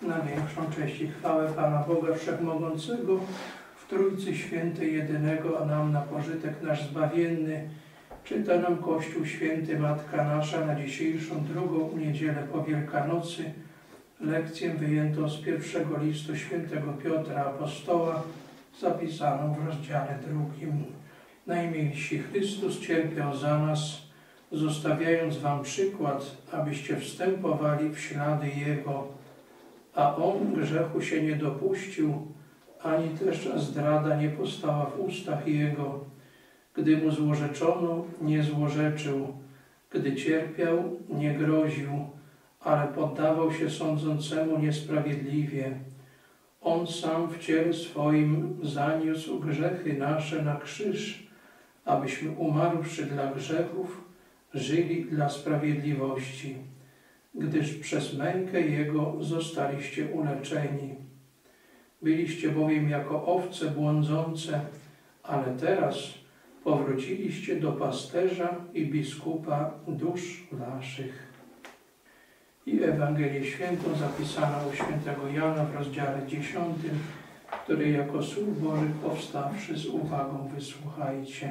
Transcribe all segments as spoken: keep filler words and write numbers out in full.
na większą cześć i chwałę Pana Boga Wszechmogącego, w Trójcy Świętej jedynego, a nam na pożytek nasz zbawienny, czyta nam Kościół Święty Matka Nasza na dzisiejszą drugą niedzielę po Wielkanocy, lekcję wyjętą z pierwszego listu Świętego Piotra Apostoła, zapisaną w rozdziale drugim. Najmilsi, Chrystus cierpiał za nas, zostawiając wam przykład, abyście wstępowali w ślady Jego, a On grzechu się nie dopuścił, ani też zdrada nie postała w ustach Jego. Gdy Mu złorzeczono, nie złorzeczył, gdy cierpiał, nie groził, ale poddawał się sądzącemu niesprawiedliwie. On sam w ciele swoim zaniósł grzechy nasze na krzyż, abyśmy umarłszy dla grzechów, żyli dla sprawiedliwości, gdyż przez mękę Jego zostaliście uleczeni. Byliście bowiem jako owce błądzące, ale teraz powróciliście do pasterza i biskupa dusz waszych. I Ewangelię Świętą zapisaną u świętego Jana w rozdziale dziesiątym, który jako słów Bożych powstawszy z uwagą wysłuchajcie.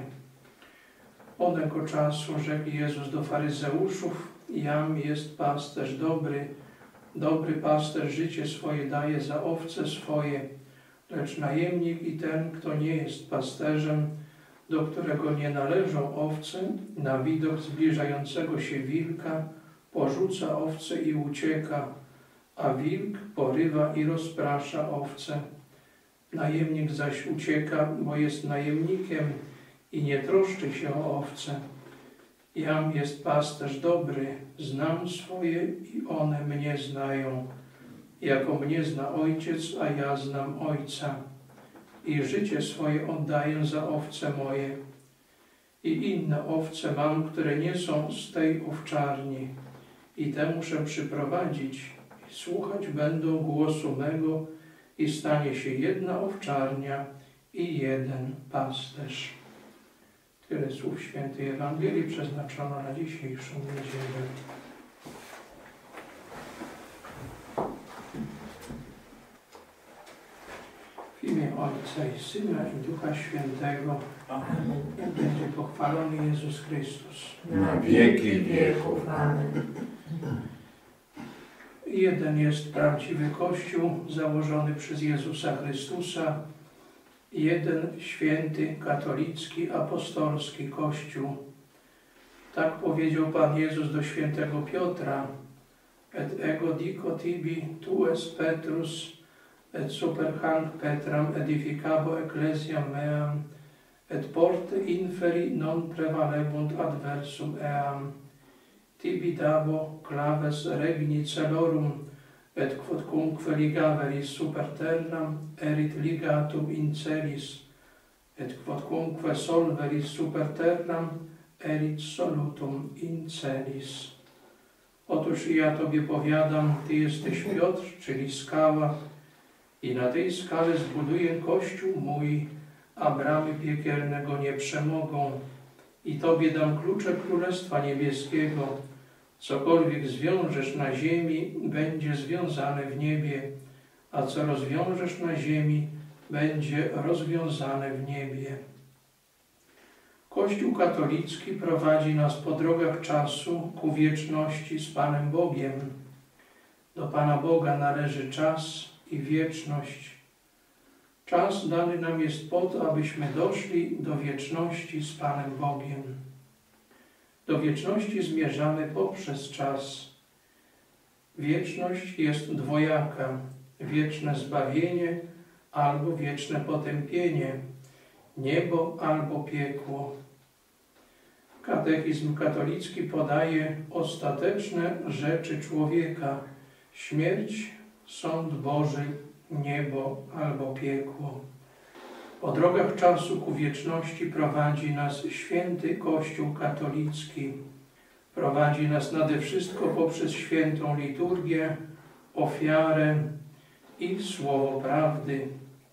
Onego czasu rzekł Jezus do faryzeuszów: Jam jest pasterz dobry, dobry pasterz życie swoje daje za owce swoje, lecz najemnik i ten, kto nie jest pasterzem, do którego nie należą owce, na widok zbliżającego się wilka porzuca owce i ucieka, a wilk porywa i rozprasza owce. Najemnik zaś ucieka, bo jest najemnikiem i nie troszczy się o owce. Jam jest pasterz dobry, znam swoje i one mnie znają, jako mnie zna Ojciec, a ja znam Ojca. I życie swoje oddaję za owce moje. I inne owce mam, które nie są z tej owczarni. I te muszę przyprowadzić, i słuchać będą głosu mego, i stanie się jedna owczarnia i jeden pasterz. Tyle słów Świętej Ewangelii przeznaczono na dzisiejszą niedzielę. W imię Ojca i Syna i Ducha Świętego. Amen. Będzie pochwalony Jezus Chrystus. Na wieki wieków. Amen. Jeden jest prawdziwy Kościół założony przez Jezusa Chrystusa, jeden święty, katolicki, apostolski Kościół. Tak powiedział Pan Jezus do świętego Piotra: Et ego dico tibi, tu est Petrus, et super hanc Petram edificabo ecclesiam meam, et porte inferi non prevalebunt adversum eam. Tibi dabo claves regni celorum, et quodcunque ligaveris super terram, erit ligatum in celis, et quodcunque solveris super terram, erit solutum in celis. Otóż ja Tobie powiadam, Ty jesteś Piotr, czyli skała, i na tej skale zbuduję Kościół mój, a bramy piekielne go nie przemogą. I Tobie dam klucze Królestwa Niebieskiego. Cokolwiek zwiążesz na ziemi, będzie związane w niebie, a co rozwiążesz na ziemi, będzie rozwiązane w niebie. Kościół katolicki prowadzi nas po drogach czasu ku wieczności z Panem Bogiem. Do Pana Boga należy czas i wieczność. Czas dany nam jest po to, abyśmy doszli do wieczności z Panem Bogiem. Do wieczności zmierzamy poprzez czas. Wieczność jest dwojaka: wieczne zbawienie albo wieczne potępienie, niebo albo piekło. Katechizm katolicki podaje ostateczne rzeczy człowieka: śmierć, sąd Boży, niebo albo piekło. Po drogach czasu ku wieczności prowadzi nas święty Kościół katolicki. Prowadzi nas nade wszystko poprzez świętą liturgię, ofiarę i słowo prawdy.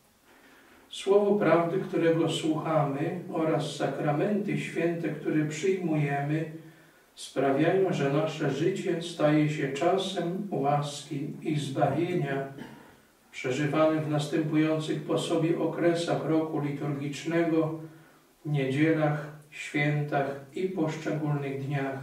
Słowo prawdy, którego słuchamy, oraz sakramenty święte, które przyjmujemy, sprawiają, że nasze życie staje się czasem łaski i zbawienia, przeżywanym w następujących po sobie okresach roku liturgicznego, niedzielach, świętach i poszczególnych dniach.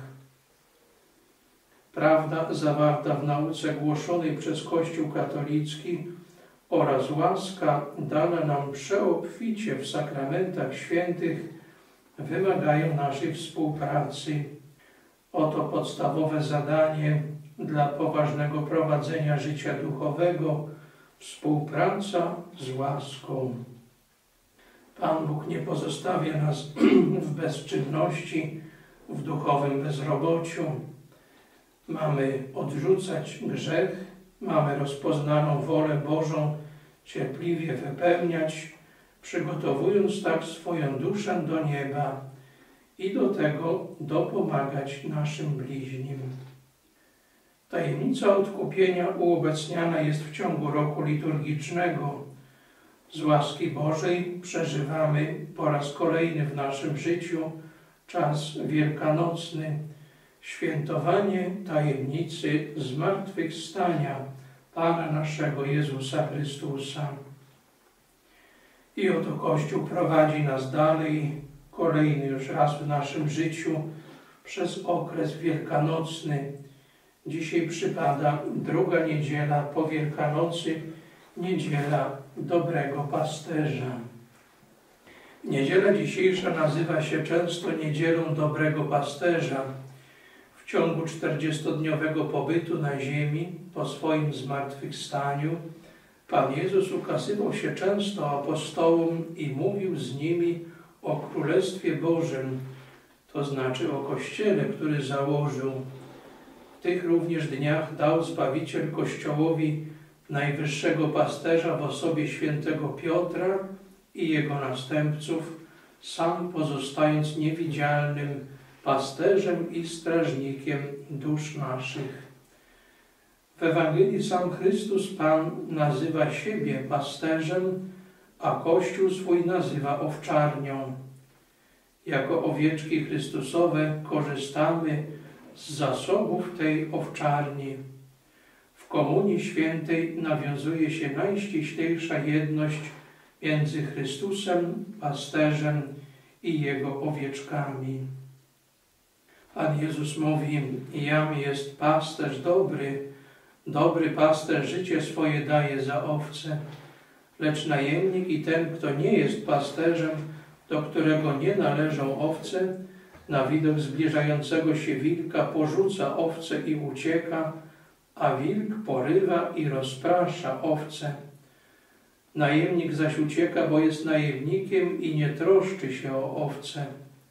Prawda zawarta w nauce głoszonej przez Kościół katolicki oraz łaska dana nam przeobficie w sakramentach świętych wymagają naszej współpracy. Oto podstawowe zadanie dla poważnego prowadzenia życia duchowego – współpraca z łaską. Pan Bóg nie pozostawia nas w bezczynności, w duchowym bezrobociu. Mamy odrzucać grzech, mamy rozpoznaną wolę Bożą cierpliwie wypełniać, przygotowując tak swoją duszę do nieba i do tego dopomagać naszym bliźnim. Tajemnica odkupienia uobecniana jest w ciągu roku liturgicznego. Z łaski Bożej przeżywamy po raz kolejny w naszym życiu czas wielkanocny, świętowanie tajemnicy zmartwychwstania Pana naszego Jezusa Chrystusa. I oto Kościół prowadzi nas dalej, kolejny już raz w naszym życiu, przez okres wielkanocny. Dzisiaj przypada druga niedziela po Wielkanocy, niedziela Dobrego Pasterza. Niedziela dzisiejsza nazywa się często Niedzielą Dobrego Pasterza. W ciągu czterdziestodniowego pobytu na ziemi, po swoim zmartwychwstaniu, Pan Jezus ukazywał się często apostołom i mówił z nimi o Królestwie Bożym, to znaczy o Kościele, który założył. W tych również dniach dał Zbawiciel Kościołowi najwyższego pasterza w osobie świętego Piotra i jego następców, sam pozostając niewidzialnym pasterzem i strażnikiem dusz naszych. W Ewangelii sam Chrystus Pan nazywa siebie pasterzem, a Kościół swój nazywa owczarnią. Jako owieczki Chrystusowe korzystamy z zasobów tej owczarni. W Komunii Świętej nawiązuje się najściślejsza jedność między Chrystusem, pasterzem i Jego owieczkami. Pan Jezus mówi: jam jest pasterz dobry, dobry pasterz życie swoje daje za owce, lecz najemnik i ten, kto nie jest pasterzem, do którego nie należą owce, na widok zbliżającego się wilka porzuca owce i ucieka, a wilk porywa i rozprasza owce. Najemnik zaś ucieka, bo jest najemnikiem i nie troszczy się o owce.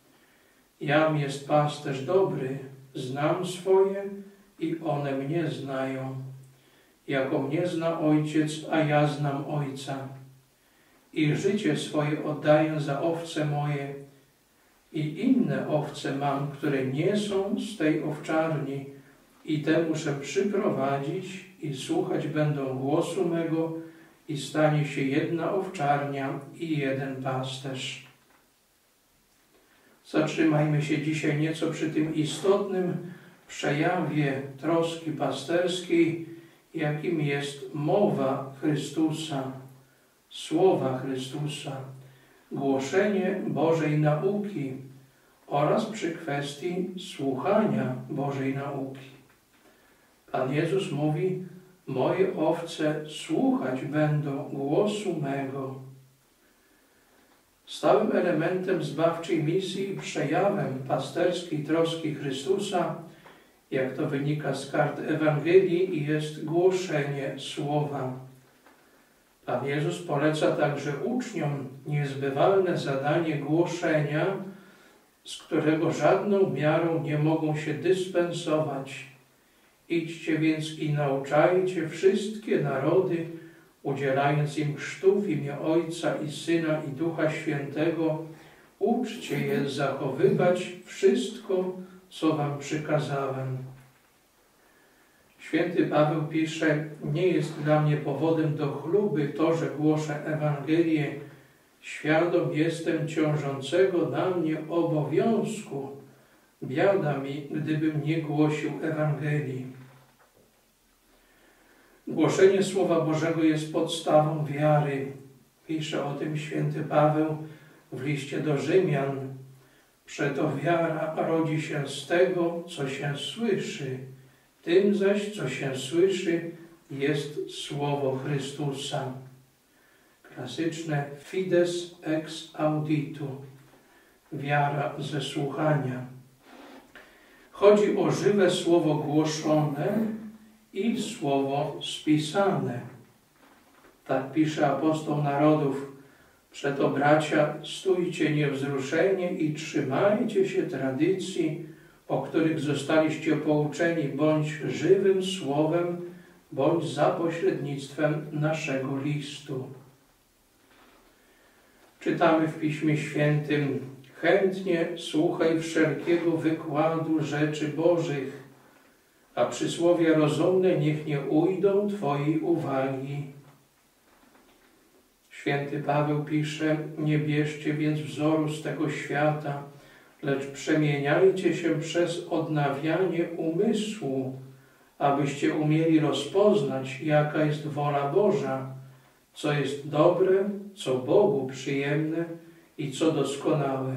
Jam jest pasterz dobry, znam swoje i one mnie znają. Jako mnie zna Ojciec, a ja znam Ojca. I życie swoje oddaję za owce moje. I inne owce mam, które nie są z tej owczarni, i te muszę przyprowadzić i słuchać będą głosu mego, i stanie się jedna owczarnia i jeden pasterz. Zatrzymajmy się dzisiaj nieco przy tym istotnym przejawie troski pasterskiej, jakim jest mowa Chrystusa, słowa Chrystusa, głoszenie Bożej nauki oraz przy kwestii słuchania Bożej nauki. Pan Jezus mówi: moje owce słuchać będą głosu mego. Stałym elementem zbawczej misji i przejawem pasterskiej troski Chrystusa, jak to wynika z kart Ewangelii, jest głoszenie słowa. Pan Jezus poleca także uczniom niezbywalne zadanie głoszenia, z którego żadną miarą nie mogą się dyspensować. Idźcie więc i nauczajcie wszystkie narody, udzielając im chrztu w imię Ojca i Syna i Ducha Świętego, uczcie je zachowywać wszystko, co wam przykazałem. Święty Paweł pisze: nie jest dla mnie powodem do chluby to, że głoszę Ewangelię. Świadom jestem ciążącego na mnie obowiązku, Biada mi, gdybym nie głosił Ewangelii. Głoszenie Słowa Bożego jest podstawą wiary. Pisze o tym święty Paweł w liście do Rzymian. Przeto wiara rodzi się z tego, co się słyszy. Tym zaś, co się słyszy, jest Słowo Chrystusa. Klasyczne fides ex auditu. Wiara ze słuchania. Chodzi o żywe słowo głoszone i słowo spisane. Tak pisze apostoł narodów. Przeto, bracia, stójcie niewzruszeni i trzymajcie się tradycji, o których zostaliście pouczeni, bądź żywym słowem, bądź za pośrednictwem naszego listu. Czytamy w Piśmie Świętym: chętnie słuchaj wszelkiego wykładu rzeczy Bożych, a przysłowia rozumne niech nie ujdą Twojej uwagi. Święty Paweł pisze: nie bierzcie więc wzoru z tego świata, lecz przemieniajcie się przez odnawianie umysłu, abyście umieli rozpoznać, jaka jest wola Boża, co jest dobre, co Bogu przyjemne i co doskonałe.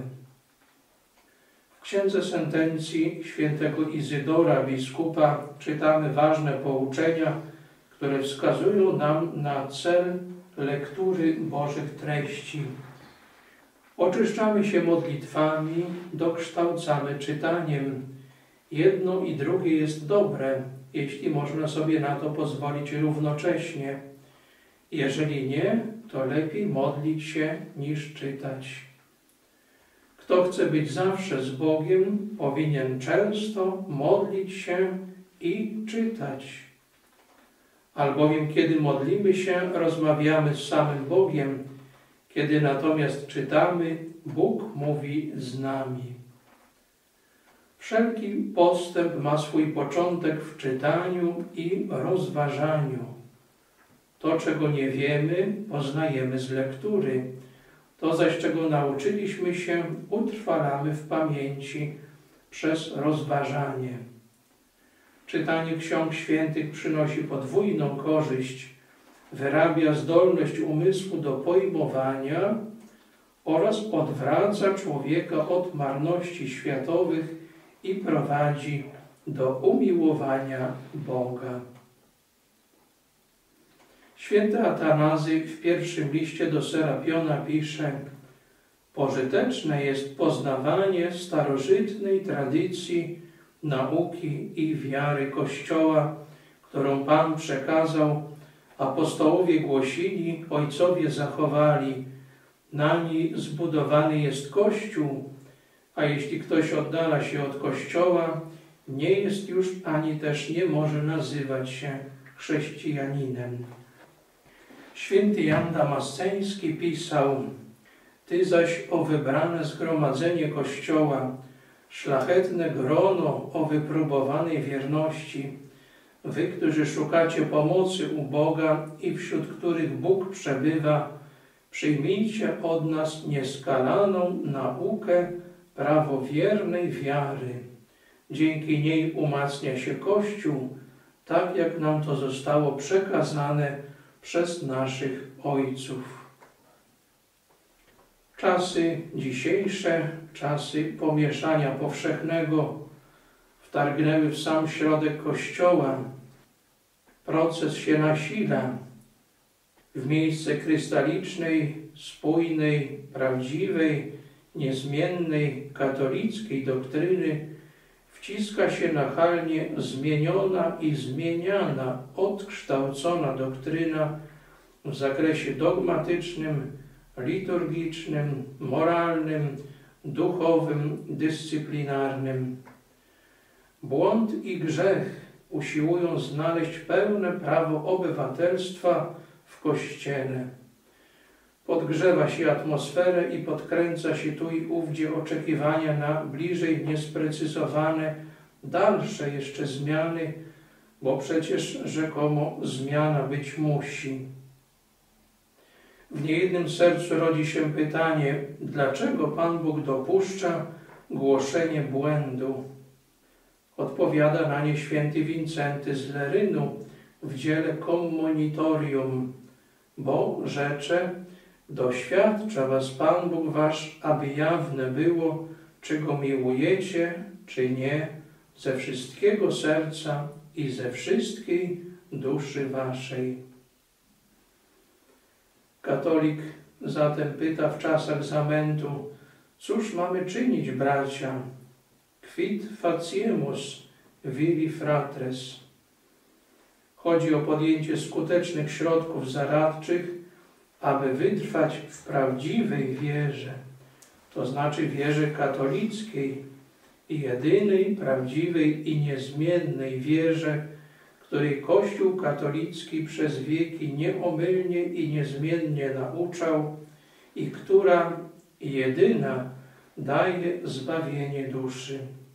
W Księdze Sentencji świętego Izydora, biskupa, czytamy ważne pouczenia, które wskazują nam na cel lektury Bożych treści. Oczyszczamy się modlitwami, dokształcamy czytaniem. Jedno i drugie jest dobre, jeśli można sobie na to pozwolić równocześnie. Jeżeli nie, to lepiej modlić się niż czytać. Kto chce być zawsze z Bogiem, powinien często modlić się i czytać. Albowiem kiedy modlimy się, rozmawiamy z samym Bogiem, kiedy natomiast czytamy, Bóg mówi z nami. Wszelki postęp ma swój początek w czytaniu i rozważaniu. To, czego nie wiemy, poznajemy z lektury. To zaś, czego nauczyliśmy się, utrwalamy w pamięci przez rozważanie. Czytanie ksiąg świętych przynosi podwójną korzyść. Wyrabia zdolność umysłu do pojmowania oraz odwraca człowieka od marności światowych i prowadzi do umiłowania Boga. Święty Atanazy w pierwszym liście do Serapiona pisze: pożyteczne jest poznawanie starożytnej tradycji, nauki i wiary Kościoła, którą Pan przekazał, apostołowie głosili, ojcowie zachowali. Na niej zbudowany jest Kościół, a jeśli ktoś oddala się od Kościoła, nie jest już ani też nie może nazywać się chrześcijaninem. Święty Jan Damasceński pisał: ty zaś, o wybrane zgromadzenie Kościoła, szlachetne grono o wypróbowanej wierności, wy, którzy szukacie pomocy u Boga i wśród których Bóg przebywa, przyjmijcie od nas nieskalaną naukę prawowiernej wiary. Dzięki niej umacnia się Kościół, tak jak nam to zostało przekazane przez naszych ojców. Czasy dzisiejsze, czasy pomieszania powszechnego wtargnęły w sam środek Kościoła. Proces się nasila. W miejsce krystalicznej, spójnej, prawdziwej, niezmiennej, katolickiej doktryny wciska się nachalnie zmieniona i zmieniana, odkształcona doktryna w zakresie dogmatycznym, liturgicznym, moralnym, duchowym, dyscyplinarnym. Błąd i grzech usiłują znaleźć pełne prawo obywatelstwa w Kościele. Podgrzewa się atmosferę i podkręca się tu i ówdzie oczekiwania na bliżej niesprecyzowane, dalsze jeszcze zmiany, bo przecież rzekomo zmiana być musi. W niejednym sercu rodzi się pytanie, dlaczego Pan Bóg dopuszcza, głoszenie błędu. Odpowiada na nie święty Wincenty z Lerynu w dziele Commonitorium, bo rzecze: doświadcza was Pan Bóg wasz, aby jawne było, czy Go miłujecie, czy nie, ze wszystkiego serca i ze wszystkiej duszy waszej. Katolik zatem pyta w czasach zamętu: cóż mamy czynić, bracia? Quid faciemus, viri fratres? Chodzi o podjęcie skutecznych środków zaradczych, aby wytrwać w prawdziwej wierze, to znaczy wierze katolickiej i jedynej, prawdziwej i niezmiennej wierze, której Kościół katolicki przez wieki nieomylnie i niezmiennie nauczał i która jedyna daje zbawienie duszy.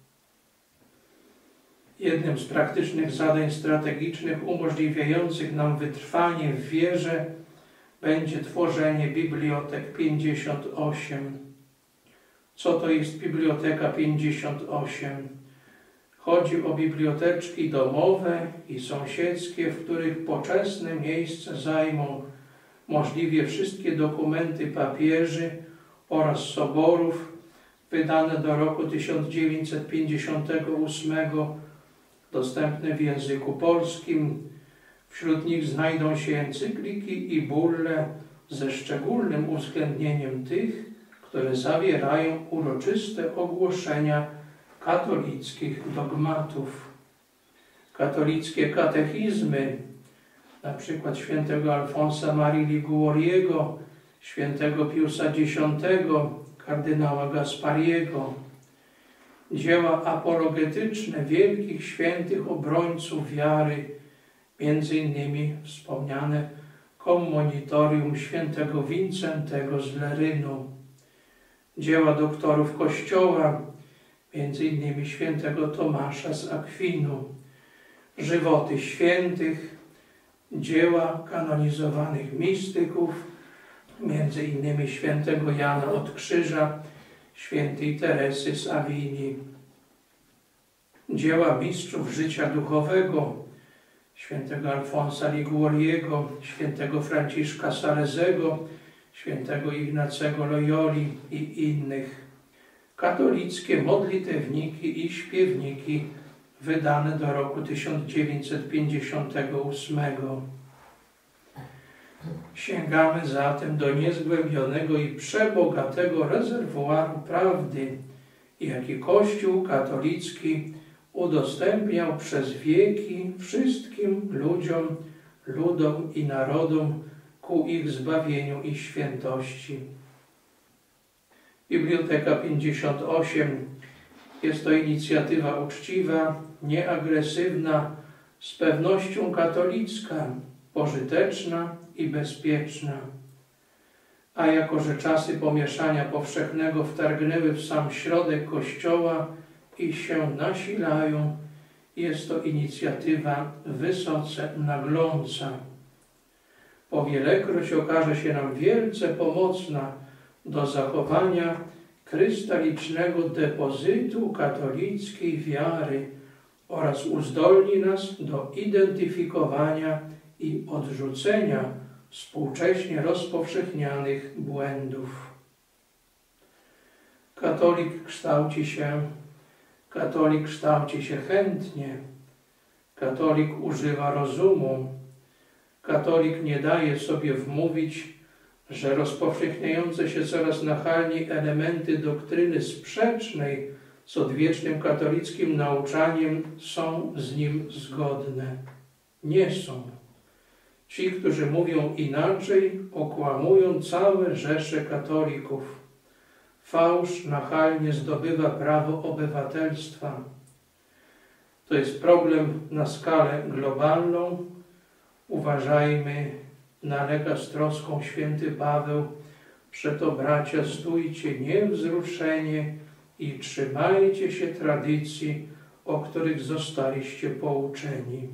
Jednym z praktycznych zadań strategicznych umożliwiających nam wytrwanie w wierze będzie tworzenie Bibliotek pięćdziesiąt osiem. Co to jest Biblioteka pięćdziesiąt osiem? Chodzi o biblioteczki domowe i sąsiedzkie, w których poczesne miejsce zajmą możliwie wszystkie dokumenty papieży oraz soborów wydane do roku tysiąc dziewięćset pięćdziesiątego ósmego, dostępne w języku polskim. Wśród nich znajdą się encykliki i bulle ze szczególnym uwzględnieniem tych, które zawierają uroczyste ogłoszenia katolickich dogmatów. Katolickie katechizmy, na przykład świętego Alfonsa Marii Liguoriego, świętego Piusa Dziesiątego, kardynała Gaspariego, dzieła apologetyczne wielkich świętych obrońców wiary, między innymi wspomniane Commonitorium świętego Wincentego z Lerynu, dzieła doktorów Kościoła, między innymi świętego Tomasza z Akwinu, żywoty świętych, dzieła kanonizowanych mistyków, między innymi świętego Jana od Krzyża, świętej Teresy z Awini, dzieła mistrzów życia duchowego, świętego Alfonsa Liguoriego, świętego Franciszka Salezego, świętego Ignacego Loyoli i innych. Katolickie modlitewniki i śpiewniki wydane do roku tysiąc dziewięćset pięćdziesiątego ósmego. Sięgamy zatem do niezgłębionego i przebogatego rezerwuaru prawdy, jaki Kościół katolicki udostępniał przez wieki wszystkim ludziom, ludom i narodom ku ich zbawieniu i świętości. Biblioteka pięćdziesiąt osiem jest to inicjatywa uczciwa, nieagresywna, z pewnością katolicka, pożyteczna i bezpieczna. A jako że czasy pomieszania powszechnego wtargnęły w sam środek Kościoła i się nasilają, jest to inicjatywa wysoce nagląca. Powielekroć okaże się nam wielce pomocna do zachowania krystalicznego depozytu katolickiej wiary oraz uzdolni nas do identyfikowania i odrzucenia współcześnie rozpowszechnianych błędów. Katolik kształci się, katolik kształci się chętnie, katolik używa rozumu, katolik nie daje sobie wmówić, że rozpowszechniające się coraz nachalniej elementy doktryny sprzecznej z odwiecznym katolickim nauczaniem są z nim zgodne. Nie są. Ci, którzy mówią inaczej, okłamują całe rzesze katolików. Fałsz nachalnie zdobywa prawo obywatelstwa. To jest problem na skalę globalną. Uważajmy, nalega z troską święty Paweł, przeto bracia stójcie niewzruszenie i trzymajcie się tradycji, o których zostaliście pouczeni.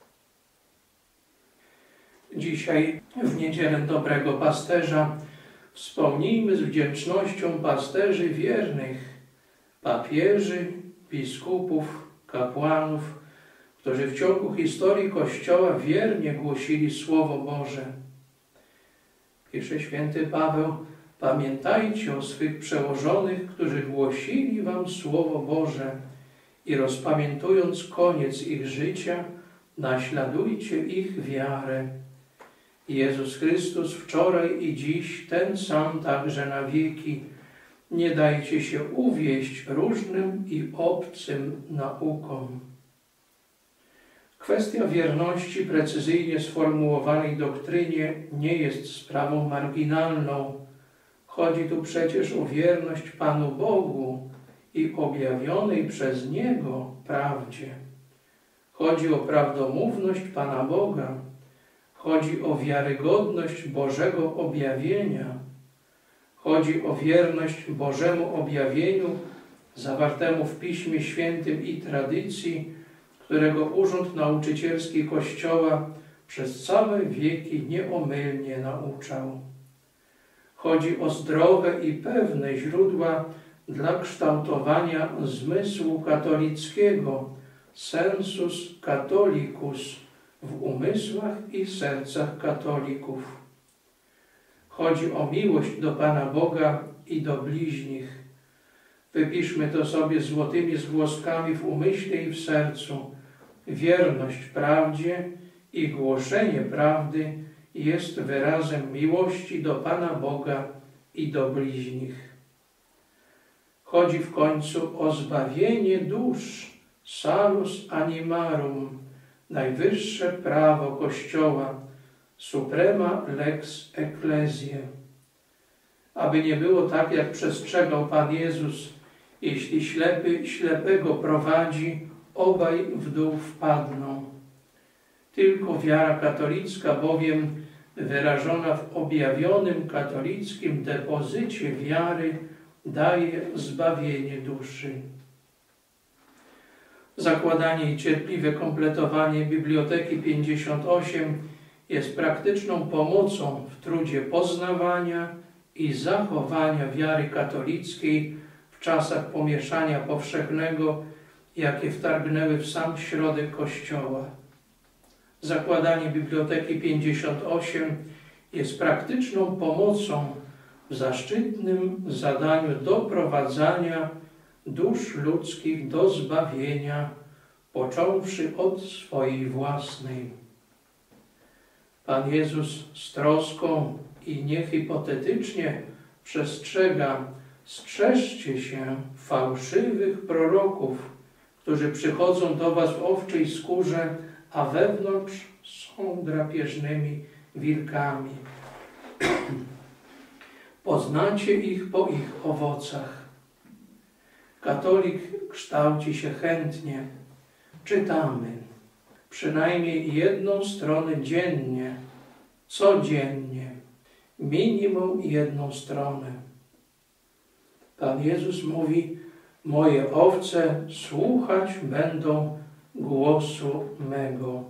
Dzisiaj, w Niedzielę Dobrego Pasterza, wspomnijmy z wdzięcznością pasterzy wiernych, papieży, biskupów, kapłanów, którzy w ciągu historii Kościoła wiernie głosili Słowo Boże. Pisze święty Paweł: pamiętajcie o swych przełożonych, którzy głosili wam Słowo Boże i rozpamiętując koniec ich życia, naśladujcie ich wiarę. Jezus Chrystus wczoraj i dziś ten sam także na wieki. Nie dajcie się uwieść różnym i obcym naukom. Kwestia wierności precyzyjnie sformułowanej doktrynie nie jest sprawą marginalną. Chodzi tu przecież o wierność Panu Bogu i objawionej przez Niego prawdzie. Chodzi o prawdomówność Pana Boga. Chodzi o wiarygodność Bożego objawienia. Chodzi o wierność Bożemu objawieniu zawartemu w Piśmie Świętym i tradycji, którego urząd nauczycielski Kościoła przez całe wieki nieomylnie nauczał. Chodzi o zdrowe i pewne źródła dla kształtowania zmysłu katolickiego, sensus catholicus, w umysłach i sercach katolików. Chodzi o miłość do Pana Boga i do bliźnich. Wypiszmy to sobie złotymi zgłoskami w umyśle i w sercu. Wierność prawdzie i głoszenie prawdy jest wyrazem miłości do Pana Boga i do bliźnich. Chodzi w końcu o zbawienie dusz, salus animarum, najwyższe prawo Kościoła, suprema lex ecclesiae. Aby nie było tak, jak przestrzegał Pan Jezus: jeśli ślepy ślepego prowadzi, obaj w dół wpadną. Tylko wiara katolicka bowiem, wyrażona w objawionym katolickim depozycie wiary, daje zbawienie duszy. Zakładanie i cierpliwe kompletowanie Biblioteki pięćdziesiąt osiem jest praktyczną pomocą w trudzie poznawania i zachowania wiary katolickiej w czasach pomieszania powszechnego, jakie wtargnęły w sam środek Kościoła. Zakładanie Biblioteki pięćdziesiąt osiem jest praktyczną pomocą w zaszczytnym zadaniu doprowadzania dusz ludzkich do zbawienia, począwszy od swojej własnej. Pan Jezus z troską i niehipotetycznie przestrzega: strzeżcie się fałszywych proroków, którzy przychodzą do was w owczej skórze, a wewnątrz są drapieżnymi wilkami. Poznacie ich po ich owocach. Katolik kształci się chętnie. Czytamy przynajmniej jedną stronę dziennie, codziennie, minimum jedną stronę. Pan Jezus mówi: moje owce słuchać będą głosu mego.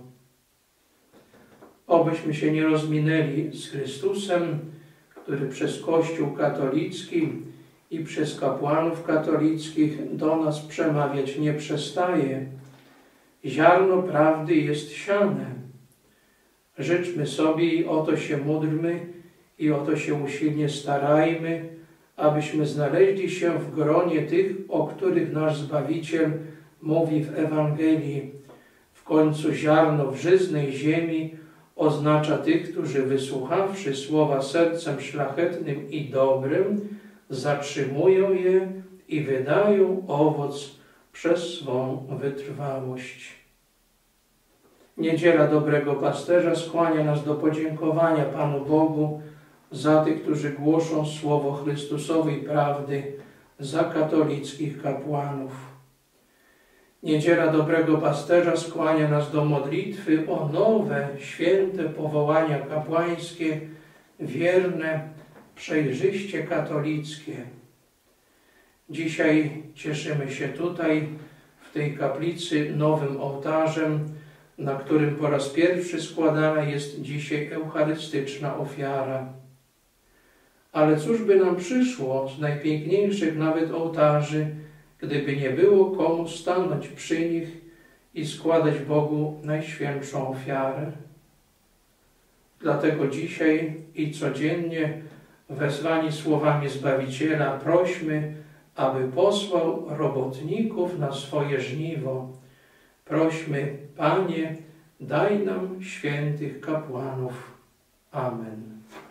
Obyśmy się nie rozminęli z Chrystusem, który przez Kościół katolicki i przez kapłanów katolickich do nas przemawiać nie przestaje. Ziarno prawdy jest siane. Życzmy sobie i o to się módlmy i o to się usilnie starajmy, abyśmy znaleźli się w gronie tych, o których nasz Zbawiciel mówi w Ewangelii. W końcu ziarno w żyznej ziemi oznacza tych, którzy wysłuchawszy słowa sercem szlachetnym i dobrym, zatrzymują je i wydają owoc przez swą wytrwałość. Niedziela Dobrego Pasterza skłania nas do podziękowania Panu Bogu za tych, którzy głoszą słowo Chrystusowej prawdy, za katolickich kapłanów. Niedziela Dobrego Pasterza skłania nas do modlitwy o nowe, święte powołania kapłańskie, wierne, przejrzyście katolickie. Dzisiaj cieszymy się tutaj, w tej kaplicy, nowym ołtarzem, na którym po raz pierwszy składana jest dzisiaj eucharystyczna ofiara. Ale cóż by nam przyszło z najpiękniejszych nawet ołtarzy, gdyby nie było komu stanąć przy nich i składać Bogu najświętszą ofiarę. Dlatego dzisiaj i codziennie, wezwani słowami Zbawiciela, prośmy, aby posłał robotników na swoje żniwo. Prośmy, Panie, daj nam świętych kapłanów. Amen.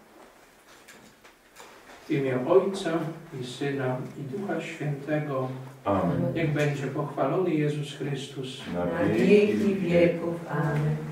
W imię Ojca i Syna i Ducha Świętego. Amen. Niech będzie pochwalony Jezus Chrystus. Na Na wieki wieki wieków. Amen.